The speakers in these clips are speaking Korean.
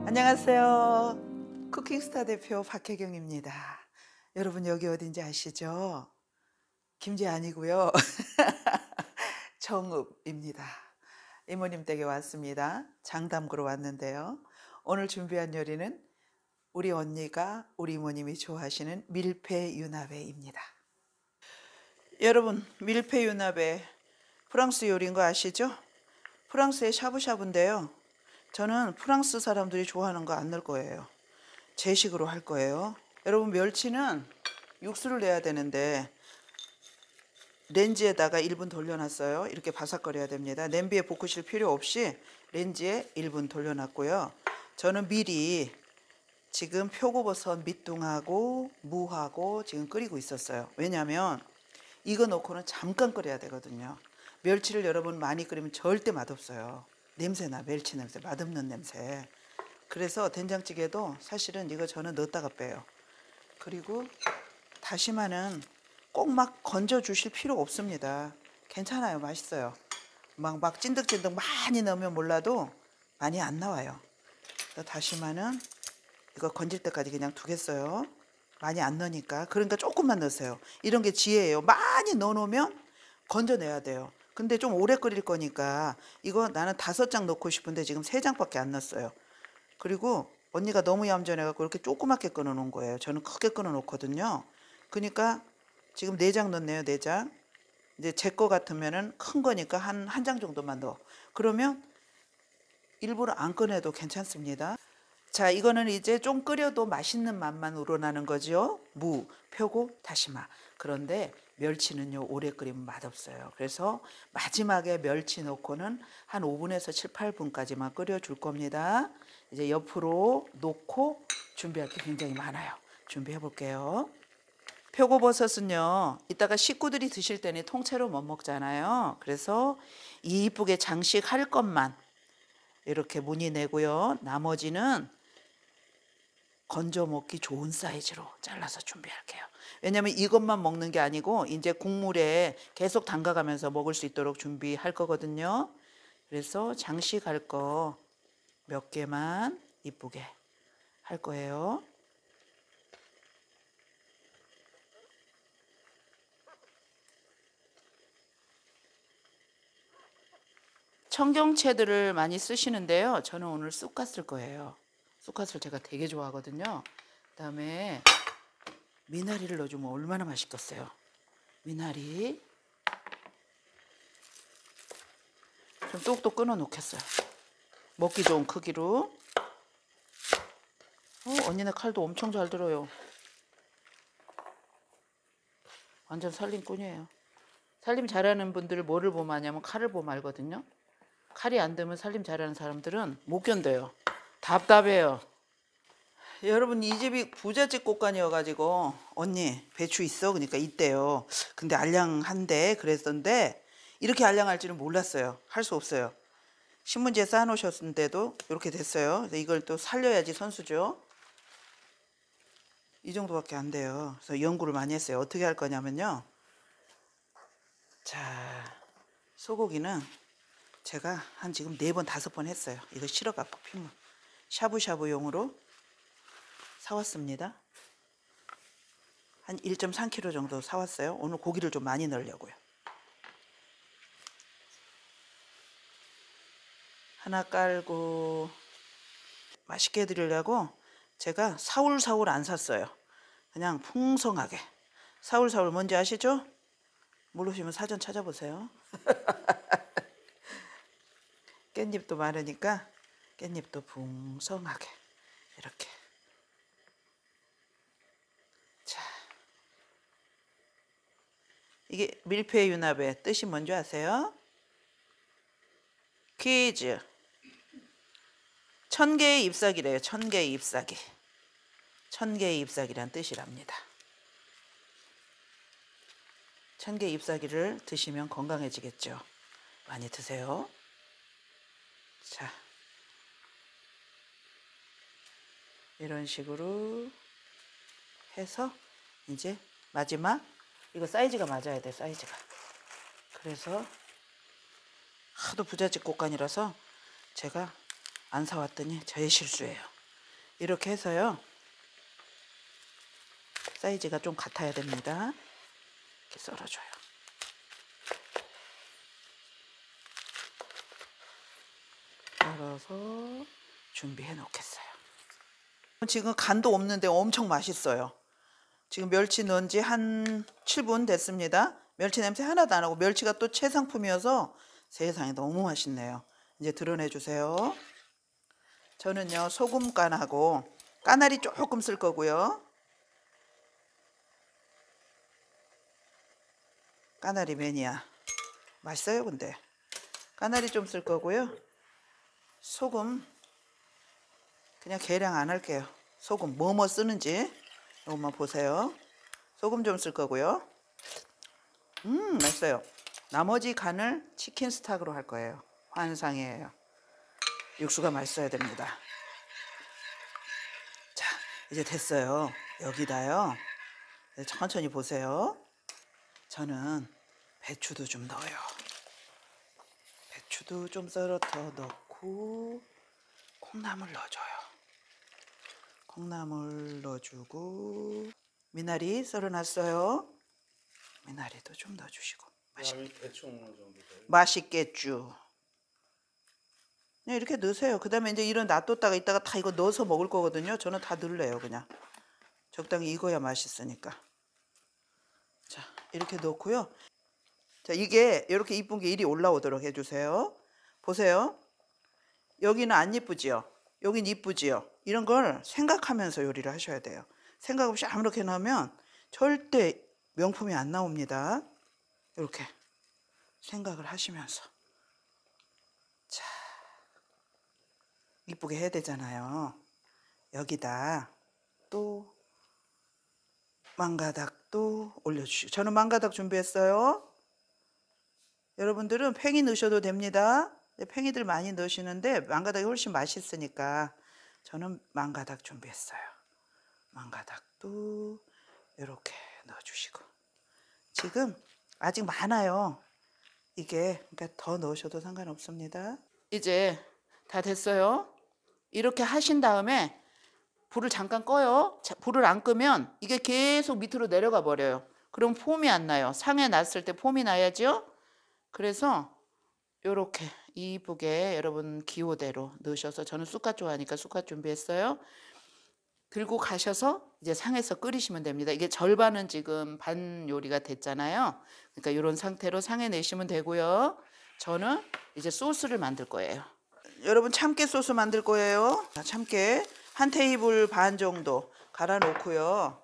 안녕하세요. 쿠킹스타 대표 박혜경입니다. 여러분 여기 어딘지 아시죠? 김제 아니고요. 정읍입니다. 이모님 댁에 왔습니다. 장 담그러 왔는데요. 오늘 준비한 요리는 우리 언니가 우리 이모님이 좋아하시는 밀폐유나베입니다. 여러분 밀폐유나베 프랑스 요리인 거 아시죠? 프랑스의 샤브샤브인데요. 저는 프랑스 사람들이 좋아하는 거 안 넣을 거예요. 제 식으로 할 거예요. 여러분 멸치는 육수를 내야 되는데 렌지에다가 1분 돌려놨어요. 이렇게 바삭거려야 됩니다. 냄비에 볶으실 필요 없이 렌지에 1분 돌려놨고요. 저는 미리 지금 표고버섯 밑둥하고 무하고 지금 끓이고 있었어요. 왜냐하면 이거 넣고는 잠깐 끓여야 되거든요. 멸치를 여러분 많이 끓이면 절대 맛없어요. 냄새나, 멸치 냄새, 맛없는 냄새. 그래서 된장찌개도 사실은 이거 저는 넣었다가 빼요. 그리고 다시마는 꼭 막 건져 주실 필요 없습니다. 괜찮아요. 맛있어요. 막 찐득찐득 많이 넣으면 몰라도 많이 안 나와요. 다시마는 이거 건질 때까지 그냥 두겠어요. 많이 안 넣으니까. 그러니까 조금만 넣으세요. 이런 게 지혜예요. 많이 넣어놓으면 건져내야 돼요. 근데 좀 오래 끓일 거니까 이거 나는 5장 넣고 싶은데 지금 3장밖에 안 넣었어요. 그리고 언니가 너무 얌전해갖고 이렇게 조그맣게 끊어 놓은 거예요. 저는 크게 끊어 놓거든요. 그러니까 지금 4장 넣네요. 4장. 이제 제 거 같으면은 큰 거니까 한 장 정도만 넣어. 그러면 일부러 안 꺼내도 괜찮습니다. 자, 이거는 이제 좀 끓여도 맛있는 맛만 우러나는 거죠. 무, 표고, 다시마. 그런데 멸치는요, 오래 끓이면 맛없어요. 그래서 마지막에 멸치 넣고는 한 5분에서 7, 8분까지만 끓여줄 겁니다. 이제 옆으로 놓고 준비할 게 굉장히 많아요. 준비해 볼게요. 표고버섯은요, 이따가 식구들이 드실 때는 통째로 못 먹잖아요. 그래서 이쁘게 장식할 것만 이렇게 무늬 내고요. 나머지는 건져 먹기 좋은 사이즈로 잘라서 준비할게요. 왜냐면 이것만 먹는 게 아니고 이제 국물에 계속 담가가면서 먹을 수 있도록 준비할 거거든요. 그래서 장식할 거 몇 개만 이쁘게 할 거예요. 청경채들을 많이 쓰시는데요. 저는 오늘 쑥갓 쓸 거예요. 쑥갓을 제가 되게 좋아하거든요. 그다음에 미나리를 넣어주면 얼마나 맛있겠어요. 미나리 좀 똑똑 끊어 놓겠어요. 먹기 좋은 크기로. 언니네 칼도 엄청 잘 들어요. 완전 살림꾼이에요. 살림 잘하는 분들 뭐를 보면 아냐면 칼을 보면 알거든요. 칼이 안 되면 살림 잘하는 사람들은 못 견뎌요. 답답해요. 여러분 이 집이 부잣집 곳간이어가지고 언니 배추 있어? 그러니까 있대요. 근데 알량한데 그랬었는데 이렇게 알량할 줄은 몰랐어요. 할 수 없어요. 신문지에 쌓아놓으셨는데도 이렇게 됐어요. 그래서 이걸 또 살려야지 선수죠. 이 정도밖에 안 돼요. 그래서 연구를 많이 했어요. 어떻게 할 거냐면요. 자, 소고기는 제가 한 지금 4번 5번 했어요. 이거 실어갖고 피면 샤브샤브용으로 사왔습니다. 한 1.3kg 정도 사왔어요. 오늘 고기를 좀 많이 넣으려고요. 하나 깔고 맛있게 해드리려고 제가 사울사울 안 샀어요. 그냥 풍성하게. 사울사울 뭔지 아시죠? 모르시면 사전 찾아보세요. 깻잎도 많으니까 깻잎도 풍성하게 이렇게. 자, 이게 밀폐유나베 뜻이 뭔지 아세요? 퀴즈. 1000개의 잎사귀래요. 1000개의 잎사귀. 1000개의 잎사귀란 뜻이랍니다. 1000개의 잎사귀를 드시면 건강해지겠죠. 많이 드세요. 자, 이런 식으로 해서 이제 마지막 이거 사이즈가 맞아야 돼. 사이즈가. 그래서 하도 부잣집 곳간이라서 제가 안 사왔더니 저의 실수예요. 이렇게 해서요. 사이즈가 좀 같아야 됩니다. 이렇게 썰어줘요. 썰어서 준비해 놓겠어요. 지금 간도 없는데 엄청 맛있어요. 지금 멸치 넣은 지 한 7분 됐습니다. 멸치 냄새 하나도 안 하고 멸치가 또 최상품이어서 세상에 너무 맛있네요. 이제 드러내 주세요. 저는요 소금 간하고 까나리 조금 쓸 거고요. 까나리 매니아 맛있어요. 근데 까나리 좀 쓸 거고요. 소금 그냥 계량 안 할게요. 소금 뭐뭐 쓰는지 이것만 보세요. 소금 좀 쓸 거고요. 맛있어요. 나머지 간을 치킨 스탁으로 할 거예요. 환상이에요. 육수가 맛있어야 됩니다. 자, 이제 됐어요. 여기다요. 천천히 보세요. 저는 배추도 좀 넣어요. 배추도 좀 썰어서 넣고 콩나물 넣어줘요. 콩나물 넣어주고 미나리 썰어놨어요. 미나리도 좀 넣어주시고 대충 어느 정도 돼요? 맛있겠죠. 그냥 이렇게 넣으세요. 그 다음에 이제 이런 놔뒀다가 이따가 다 이거 넣어서 먹을 거거든요. 저는 다 넣을래요. 그냥 적당히 익어야 맛있으니까. 자, 이렇게 넣고요. 자, 이게 이렇게 이쁜 게 이리 올라오도록 해주세요. 보세요. 여기는 안 이쁘지요? 여긴 이쁘지요? 이런 걸 생각하면서 요리를 하셔야 돼요. 생각 없이 아무렇게 넣으면 절대 명품이 안 나옵니다. 이렇게 생각을 하시면서. 자, 이쁘게 해야 되잖아요. 여기다 또 망가닥도 올려주시고. 저는 망가닥 준비했어요. 여러분들은 팽이 넣으셔도 됩니다. 팽이들 많이 넣으시는데 망가닥이 훨씬 맛있으니까 저는 망가닥 준비했어요. 망가닥도 이렇게 넣어주시고. 지금 아직 많아요. 이게 그러니까 더 넣으셔도 상관없습니다. 이제 다 됐어요. 이렇게 하신 다음에 불을 잠깐 꺼요. 불을 안 끄면 이게 계속 밑으로 내려가 버려요. 그럼 폼이 안 나요. 상에 놨을 때 폼이 나야죠. 그래서 요렇게 이쁘게 여러분 기호대로 넣으셔서, 저는 쑥갓 좋아하니까 쑥갓 준비했어요. 들고 가셔서 이제 상에서 끓이시면 됩니다. 이게 절반은 지금 반 요리가 됐잖아요. 그러니까 이런 상태로 상에 내시면 되고요. 저는 이제 소스를 만들 거예요. 여러분 참깨 소스 만들 거예요. 참깨 한 테이블 반 정도 갈아 놓고요.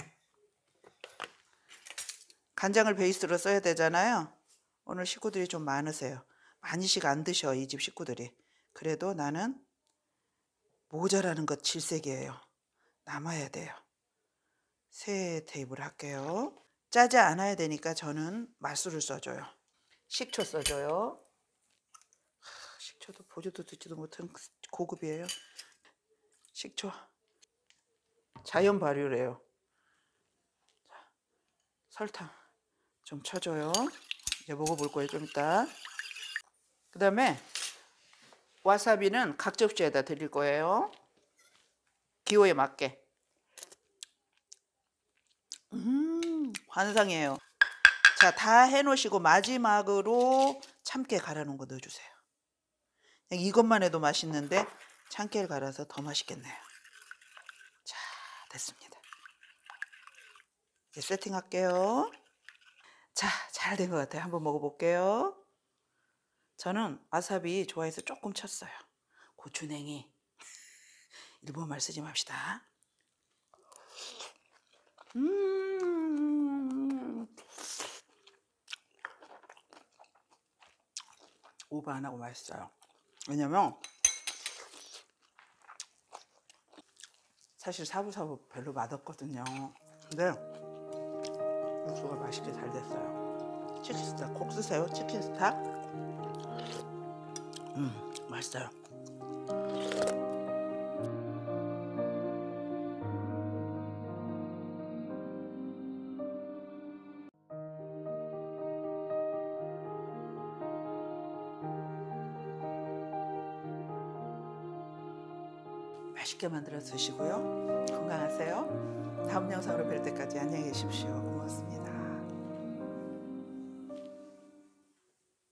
간장을 베이스로 써야 되잖아요. 오늘 식구들이 좀 많으세요. 많이씩 안 드셔, 이 집 식구들이. 그래도 나는 모자라는 것 질색이에요. 남아야 돼요. 3테이블 할게요. 짜지 않아야 되니까 저는 맛술을 써줘요. 식초 써줘요. 식초도 보지도 듣지도 못한 고급이에요. 식초 자연 발효래요. 설탕 좀 쳐줘요. 이제 먹어볼 거예요, 좀 이따. 그 다음에 와사비는 각 접시에다 드릴 거예요. 기호에 맞게. 환상이에요. 자, 다 해놓으시고 마지막으로 참깨 갈아 놓은 거 넣어주세요. 이것만 해도 맛있는데 참깨를 갈아서 더 맛있겠네요. 자, 됐습니다. 이제 세팅할게요. 자, 잘 된 것 같아요. 한번 먹어볼게요. 저는 와사비 좋아해서 조금 쳤어요. 고추냉이. 일본말 쓰지 맙시다. 오버 안 하고 맛있어요. 왜냐면 사실 사부사부 별로 맛없거든요. 근데 육수가 맛있게 잘 됐어요. 치킨 스탁 꼭 쓰세요. 치킨 스탁. 맛있어요. 맛있게 만들어 드시고요. 건강하세요. 다음 영상으로 뵐 때까지 안녕히 계십시오. 고맙습니다.